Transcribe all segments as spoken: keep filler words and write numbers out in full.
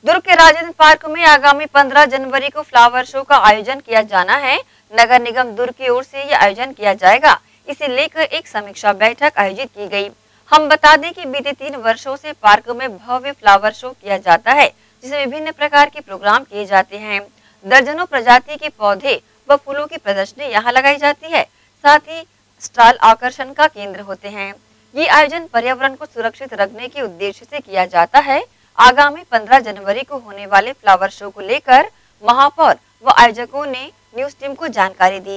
दुर्ग के राजेंद्र पार्क में आगामी पंद्रह जनवरी को फ्लावर शो का आयोजन किया जाना है। नगर निगम दुर्ग की ओर से यह आयोजन किया जाएगा। इसे लेकर एक समीक्षा बैठक आयोजित की गई। हम बता दें कि बीते तीन वर्षों से पार्क में भव्य फ्लावर शो किया जाता है, जिसमें विभिन्न प्रकार के प्रोग्राम किए जाते हैं। दर्जनों प्रजाति के पौधे व फूलों की प्रदर्शनी यहाँ लगाई जाती है। साथ ही स्टॉल आकर्षण का केंद्र होते हैं। ये आयोजन पर्यावरण को सुरक्षित रखने के उद्देश्य से किया जाता है। आगामी पंद्रह जनवरी को होने वाले फ्लावर शो को लेकर महापौर व आयोजकों ने न्यूज टीम को जानकारी दी।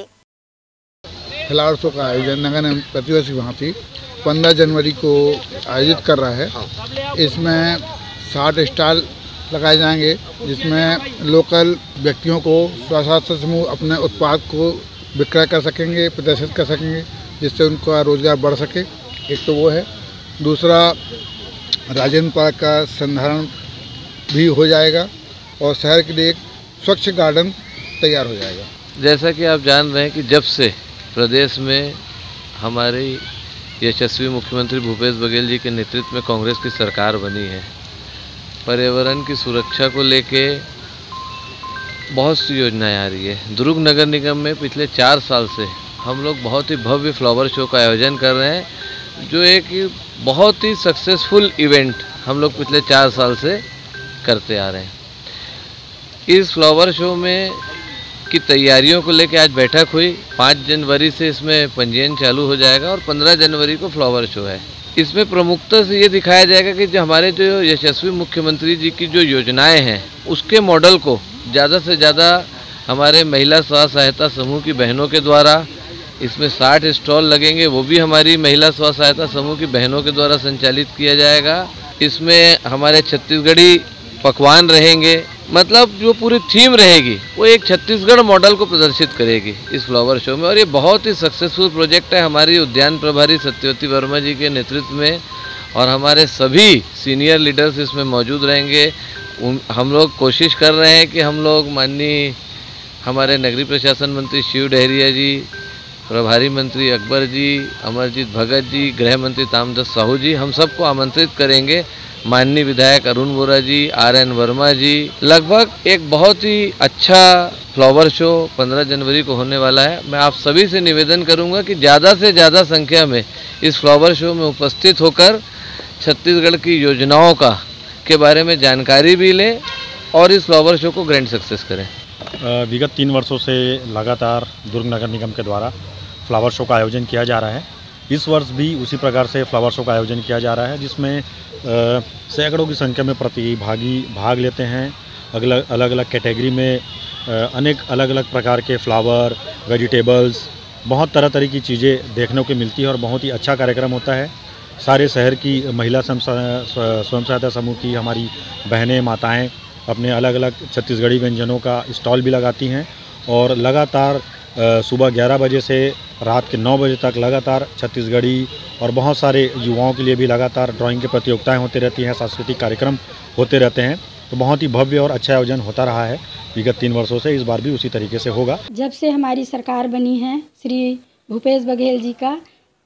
फ्लावर शो का आयोजन नगर निगम प्रतिवर्ष भांति पंद्रह जनवरी को आयोजित कर रहा है। इसमें साठ स्टॉल लगाए जाएंगे, जिसमें लोकल व्यक्तियों को स्वसहायता समूह अपने उत्पाद को विक्रय कर सकेंगे, प्रदर्शित कर सकेंगे, जिससे उनका रोजगार बढ़ सके। एक तो वो है। दूसरा, राजेंद्र पार्क का संधारण भी हो जाएगा और शहर के लिए एक स्वच्छ गार्डन तैयार हो जाएगा। जैसा कि आप जान रहे हैं कि जब से प्रदेश में हमारी यशस्वी मुख्यमंत्री भूपेश बघेल जी के नेतृत्व में कांग्रेस की सरकार बनी है, पर्यावरण की सुरक्षा को लेके बहुत सी योजनाएं आ रही है। दुर्ग नगर निगम में पिछले चार साल से हम लोग बहुत ही भव्य फ्लावर शो का आयोजन कर रहे हैं, जो एक बहुत ही सक्सेसफुल इवेंट हम लोग पिछले चार साल से करते आ रहे हैं। इस फ्लावर शो में की तैयारियों को लेकर आज बैठक हुई। पाँच जनवरी से इसमें पंजीयन चालू हो जाएगा और पंद्रह जनवरी को फ्लावर शो है। इसमें प्रमुखता से ये दिखाया जाएगा कि जो हमारे जो यशस्वी मुख्यमंत्री जी की जो योजनाएं हैं, उसके मॉडल को ज़्यादा से ज़्यादा हमारे महिला स्व सहायता समूह की बहनों के द्वारा, इसमें साठ स्टॉल लगेंगे, वो भी हमारी महिला स्व सहायता समूह की बहनों के द्वारा संचालित किया जाएगा। इसमें हमारे छत्तीसगढ़ी पकवान रहेंगे, मतलब जो पूरी थीम रहेगी वो एक छत्तीसगढ़ मॉडल को प्रदर्शित करेगी इस फ्लावर शो में। और ये बहुत ही सक्सेसफुल प्रोजेक्ट है। हमारी उद्यान प्रभारी सत्यवती वर्मा जी के नेतृत्व में और हमारे सभी सीनियर लीडर्स इसमें मौजूद रहेंगे। हम लोग कोशिश कर रहे हैं कि हम लोग माननीय हमारे नगरीय प्रशासन मंत्री शिव डहरिया जी, प्रभारी मंत्री अकबर जी, अमरजीत भगत जी, गृह मंत्री तामदस्त साहू जी, हम सबको आमंत्रित करेंगे। माननीय विधायक अरुण वोरा जी, आर एन वर्मा जी। लगभग एक बहुत ही अच्छा फ्लावर शो पंद्रह जनवरी को होने वाला है। मैं आप सभी से निवेदन करूंगा कि ज़्यादा से ज़्यादा संख्या में इस फ्लावर शो में उपस्थित होकर छत्तीसगढ़ की योजनाओं का के बारे में जानकारी भी लें और इस फ्लावर शो को ग्रैंड सक्सेस करें। विगत तीन वर्षों से लगातार दुर्ग नगर निगम के द्वारा फ्लावर शो का आयोजन किया जा रहा है। इस वर्ष भी उसी प्रकार से फ्लावर शो का आयोजन किया जा रहा है, जिसमें सैकड़ों की संख्या में प्रतिभागी भाग लेते हैं। अलग अलग अलग कैटेगरी में अनेक अलग अलग प्रकार के फ्लावर, वेजिटेबल्स, बहुत तरह तरह की चीज़ें देखने को मिलती है और बहुत ही अच्छा कार्यक्रम होता है। सारे शहर की महिला स्वयं सहायता समूह की हमारी बहनें, माताएं अपने अलग अलग छत्तीसगढ़ी व्यंजनों का स्टॉल भी लगाती हैं और लगातार सुबह ग्यारह बजे से रात के नौ बजे तक लगातार छत्तीसगढ़ी और बहुत सारे युवाओं के लिए भी लगातार ड्राइंग की प्रतियोगिताएं होती रहती हैं, सांस्कृतिक कार्यक्रम होते रहते हैं। तो बहुत ही भव्य और अच्छा आयोजन होता रहा है विगत तीन वर्षों से, इस बार भी उसी तरीके से होगा। जब से हमारी सरकार बनी है श्री भूपेश बघेल जी का,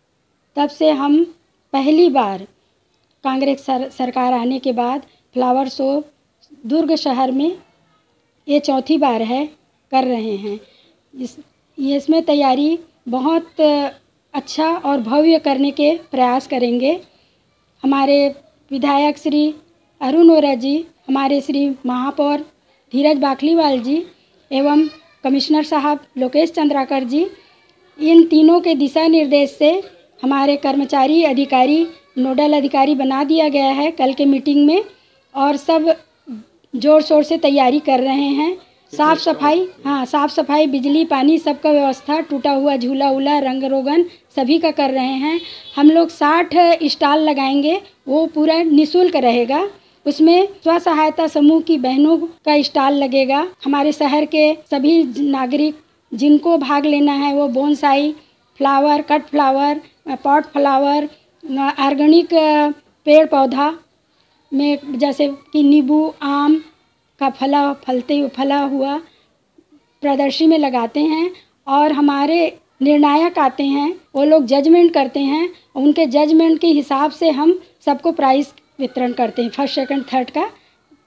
तब से हम पहली बार कांग्रेस सर, सरकार आने के बाद फ्लावर शो दुर्ग शहर में ये चौथी बार है कर रहे हैं। इस इसमें तैयारी बहुत अच्छा और भव्य करने के प्रयास करेंगे। हमारे विधायक श्री अरुण वोरा जी, हमारे श्री महापौर धीरज बाखलीवाल जी एवं कमिश्नर साहब लोकेश चंद्राकर जी, इन तीनों के दिशा निर्देश से हमारे कर्मचारी अधिकारी नोडल अधिकारी बना दिया गया है कल के मीटिंग में, और सब जोर शोर से तैयारी कर रहे हैं। साफ़ सफाई, हाँ साफ़ सफाई, बिजली, पानी, सबका व्यवस्था, टूटा हुआ झूला उला, रंग रोगन सभी का कर रहे हैं। हम लोग साठ स्टॉल लगाएंगे, वो पूरा निःशुल्क रहेगा। उसमें स्व सहायता समूह की बहनों का स्टॉल लगेगा। हमारे शहर के सभी नागरिक जिनको भाग लेना है वो bonsai, flower, cut flower, pot flower, organic पेड़ पौधा में जैसे कि नींबू, आम का फला फलते फला हुआ प्रदर्शनी में लगाते हैं। और हमारे निर्णायक आते हैं, वो लोग जजमेंट करते हैं, उनके जजमेंट के हिसाब से हम सबको प्राइज़ वितरण करते हैं। फर्स्ट सेकंड थर्ड का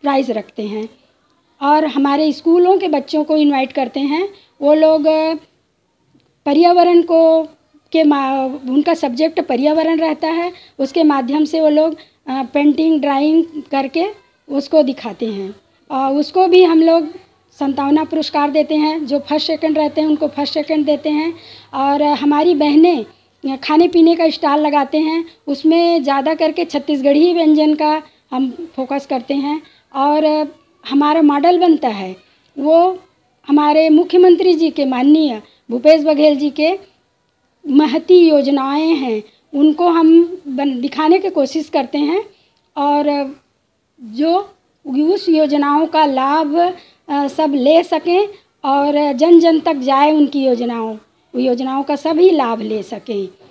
प्राइज़ रखते हैं। और हमारे स्कूलों के बच्चों को इनवाइट करते हैं। वो लोग पर्यावरण को के मा उनका सब्जेक्ट पर्यावरण रहता है, उसके माध्यम से वो लोग पेंटिंग ड्राइंग करके उसको दिखाते हैं। और उसको भी हम लोग संतावना पुरस्कार देते हैं। जो फर्स्ट सेकंड रहते हैं उनको फर्स्ट सेकंड देते हैं। और हमारी बहनें खाने पीने का स्टॉल लगाते हैं, उसमें ज़्यादा करके छत्तीसगढ़ी व्यंजन का हम फोकस करते हैं। और हमारा मॉडल बनता है वो हमारे मुख्यमंत्री जी के माननीय भूपेश बघेल जी के महती योजनाएं हैं, उनको हम बन दिखाने की कोशिश करते हैं। और जो उस योजनाओं का लाभ सब ले सकें और जन जन तक जाए, उनकी योजनाओं योजनाओं का सभी लाभ ले सकें।